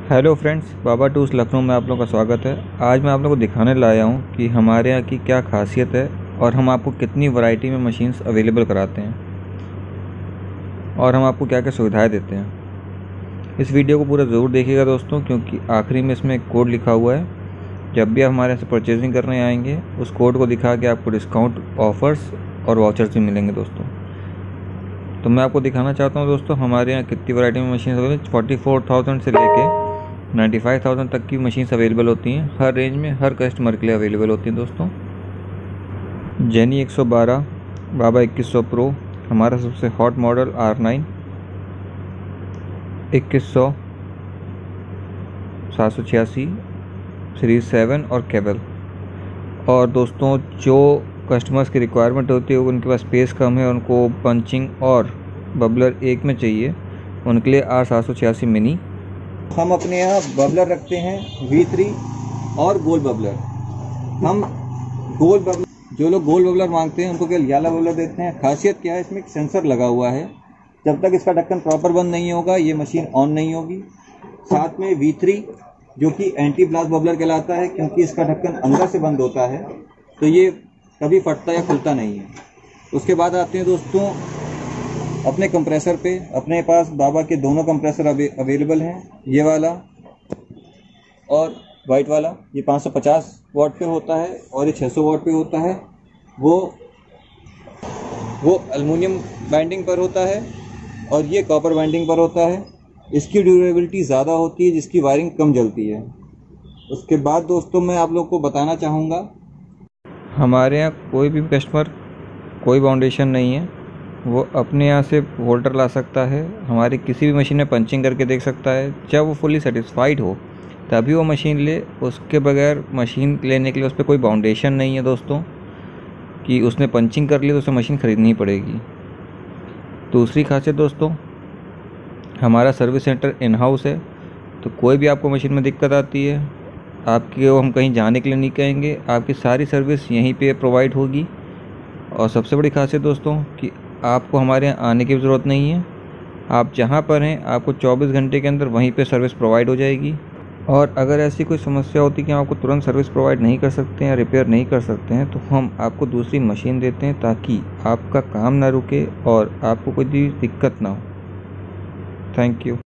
Hello friends, Baba tools Lucknow में आप लोगों का स्वागत है। आज मैं आप लोगों को दिखाने लाया हूँ कि हमारे यहाँ की क्या खासियत है और हम आपको कितनी वैरायटी में मशीन्स अवेलेबल कराते हैं और हम आपको क्या क्या सुविधाएं देते हैं। इस वीडियो को पूरा ज़रूर देखिएगा दोस्तों, क्योंकि आखिरी में इसमें एक कोड लिखा हुआ है। जब भी आप हमारे यहाँ से परचेजिंग करने आएंगे उस कोड को दिखा के आपको डिस्काउंट ऑफ़र्स और वाउचर्स भी मिलेंगे दोस्तों। तो मैं आपको दिखाना चाहता हूँ दोस्तों हमारे यहाँ कितनी वैरायटी में मशीन अवेलेबल। 44,000 से लेके 95,000 तक की मशीन्स अवेलेबल होती हैं। हर रेंज में हर कस्टमर के लिए अवेलेबल होती हैं दोस्तों। जेनी 112, बाबा 2100 प्रो, हमारा सबसे हॉट मॉडल R9 2100, 786, सीरीज 7 और केबल। और दोस्तों जो कस्टमर्स की रिक्वायरमेंट होती है, उनके पास स्पेस कम है, उनको पंचिंग और बबलर एक में चाहिए, उनके लिए R786 मिनी। हम अपने यहाँ बबलर रखते हैं V3 और गोल बबलर। हम गोल बबलर, जो लोग गोल बबलर मांगते हैं उनको केवल याला बबलर देते हैं। खासियत क्या है, इसमें एक सेंसर लगा हुआ है। जब तक इसका ढक्कन प्रॉपर बंद नहीं होगा ये मशीन ऑन नहीं होगी। साथ में V3 जो कि एंटी ब्लास्ट बबलर कहलाता है, क्योंकि इसका ढक्कन अंदर से बंद होता है तो ये कभी फटता या खुलता नहीं है। उसके बाद आते हैं दोस्तों अपने कंप्रेसर पे। अपने पास बाबा के दोनों कंप्रेसर अवेलेबल हैं, ये वाला और वाइट वाला। ये 550 वाट पे होता है और ये 600 वाट पे होता है। वो एल्युमिनियम बाइंडिंग पर होता है और ये कॉपर बाइंडिंग पर होता है। इसकी ड्यूरेबिलिटी ज़्यादा होती है, जिसकी वायरिंग कम जलती है। उसके बाद दोस्तों मैं आप लोग को बताना चाहूँगा, हमारे यहाँ कोई भी कस्टमर कोई बाउंडेशन नहीं है, वो अपने यहाँ से वोल्टर ला सकता है, हमारी किसी भी मशीन में पंचिंग करके देख सकता है। जब वो फुली सेटिस्फाइड हो तभी वो मशीन ले। उसके बगैर मशीन लेने के लिए उस पर कोई बाउंडेशन नहीं है दोस्तों कि उसने पंचिंग कर ली तो उसे मशीन ख़रीदनी ही पड़ेगी। दूसरी खासियत दोस्तों, हमारा सर्विस सेंटर इन हाउस है, तो कोई भी आपको मशीन में दिक्कत आती है आपके हम कहीं जाने के लिए नहीं कहेंगे, आपकी सारी सर्विस यहीं पे प्रोवाइड होगी। और सबसे बड़ी खासियत दोस्तों कि आपको हमारे यहाँ आने की ज़रूरत नहीं है। आप जहाँ पर हैं आपको 24 घंटे के अंदर वहीं पे सर्विस प्रोवाइड हो जाएगी। और अगर ऐसी कोई समस्या होती है कि हम आपको तुरंत सर्विस प्रोवाइड नहीं कर सकते हैं या रिपेयर नहीं कर सकते हैं, तो हम आपको दूसरी मशीन देते हैं ताकि आपका काम ना रुके और आपको कोई दिक्कत ना हो। Thank you.